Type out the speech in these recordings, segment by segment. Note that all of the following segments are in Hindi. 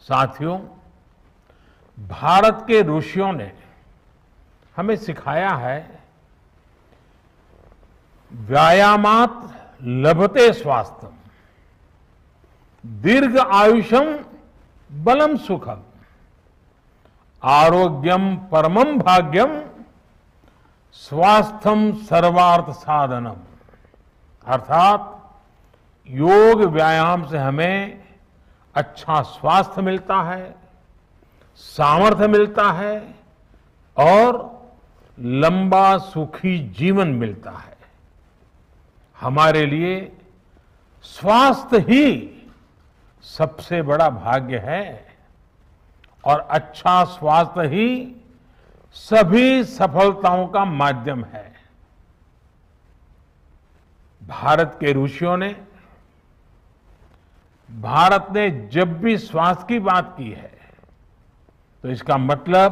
साथियों, भारत के ऋषियों ने हमें सिखाया है, व्यायामात लभते स्वास्थ्यम, दीर्घ आयुषम बलम सुखम, आरोग्यम परमम भाग्यम, स्वास्थ्यम सर्वार्थ साधनम। अर्थात योग व्यायाम से हमें अच्छा स्वास्थ्य मिलता है, सामर्थ्य मिलता है और लंबा सुखी जीवन मिलता है। हमारे लिए स्वास्थ्य ही सबसे बड़ा भाग्य है और अच्छा स्वास्थ्य ही सभी सफलताओं का माध्यम है। भारत के ऋषियों ने, भारत ने जब भी स्वास्थ्य की बात की है तो इसका मतलब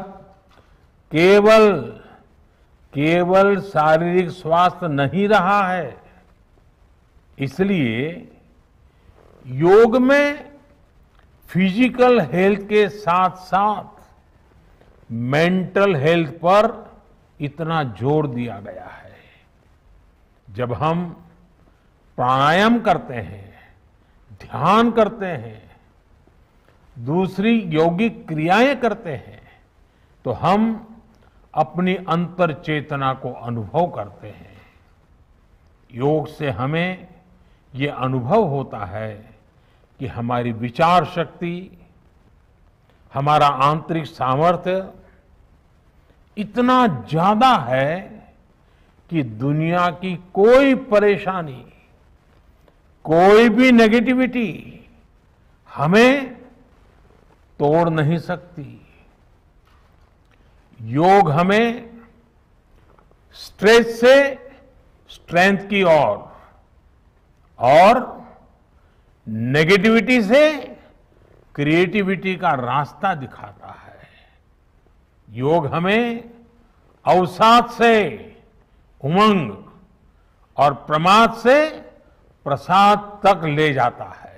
केवल शारीरिक स्वास्थ्य नहीं रहा है। इसलिए योग में फिजिकल हेल्थ के साथ साथ मेंटल हेल्थ पर इतना जोर दिया गया है। जब हम प्राणायाम करते हैं, ध्यान करते हैं, दूसरी यौगिक क्रियाएं करते हैं, तो हम अपनी अंतर चेतना को अनुभव करते हैं। योग से हमें ये अनुभव होता है कि हमारी विचार शक्ति, हमारा आंतरिक सामर्थ्य इतना ज्यादा है कि दुनिया की कोई परेशानी, कोई भी नेगेटिविटी हमें तोड़ नहीं सकती। योग हमें स्ट्रेस से स्ट्रेंथ की ओर और नेगेटिविटी से क्रिएटिविटी का रास्ता दिखाता है। योग हमें अवसाद से उमंग और प्रमाद से प्रसाद तक ले जाता है।